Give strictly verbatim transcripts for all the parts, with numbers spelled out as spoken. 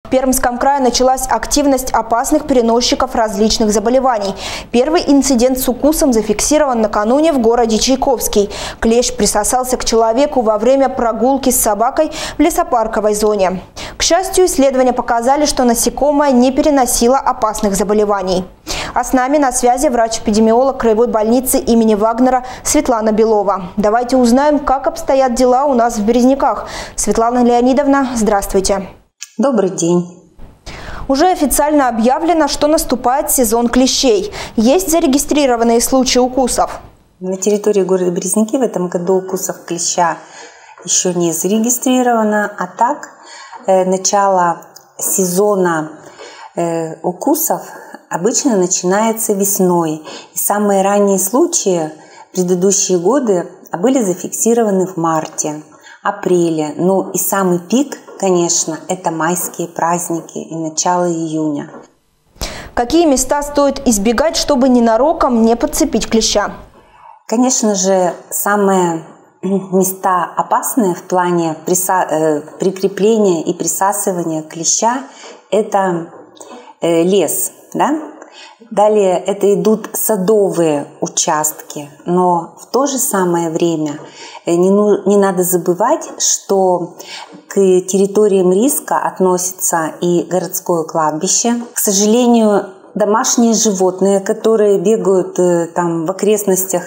В Пермском крае началась активность опасных переносчиков различных заболеваний. Первый инцидент с укусом зафиксирован накануне в городе Чайковский. Клещ присосался к человеку во время прогулки с собакой в лесопарковой зоне. К счастью, исследования показали, что насекомое не переносило опасных заболеваний. А с нами на связи врач-эпидемиолог краевой больницы имени Вагнера Светлана Белова. Давайте узнаем, как обстоят дела у нас в Березниках. Светлана Леонидовна, здравствуйте. Добрый день. Уже официально объявлено, что наступает сезон клещей. Есть зарегистрированные случаи укусов? На территории города Березники в этом году укусов клеща еще не зарегистрировано, а так э, начало сезона э, укусов обычно начинается весной. И самые ранние случаи в предыдущие годы были зафиксированы в марте, апреле. Ну и самый пик, конечно, это майские праздники и начало июня. Какие места стоит избегать, чтобы ненароком не подцепить клеща? Конечно же, самые места опасные в плане прикрепления и присасывания клеща – это лес. Да? Далее это идут садовые участки, но в то же самое время не, ну, не надо забывать, что к территориям риска относится и городское кладбище. К сожалению, домашние животные, которые бегают там в окрестностях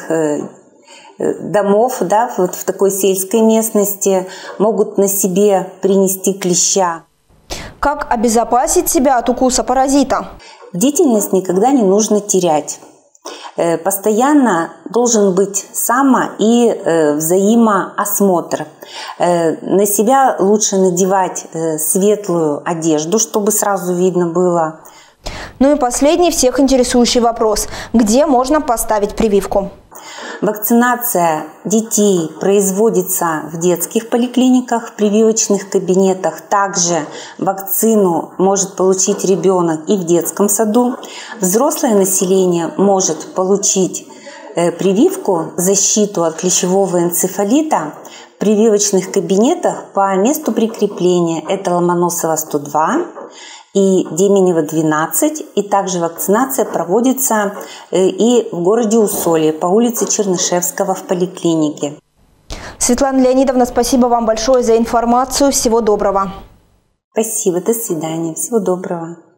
домов, да, вот в такой сельской местности, могут на себе принести клеща. Как обезопасить себя от укуса паразита? Бдительность никогда не нужно терять. Постоянно должен быть само- и взаимоосмотр. На себя лучше надевать светлую одежду, чтобы сразу видно было. Ну и последний всех интересующий вопрос. Где можно поставить прививку? Вакцинация детей производится в детских поликлиниках, в прививочных кабинетах. Также вакцину может получить ребенок и в детском саду. Взрослое население может получить прививку, защиту от клещевого энцефалита в прививочных кабинетах по месту прикрепления. Это Ломоносова сто два и Деменева двенадцать, и также вакцинация проводится и в городе Усолье по улице Чернышевского в поликлинике. Светлана Леонидовна, спасибо вам большое за информацию. Всего доброго. Спасибо, до свидания, всего доброго.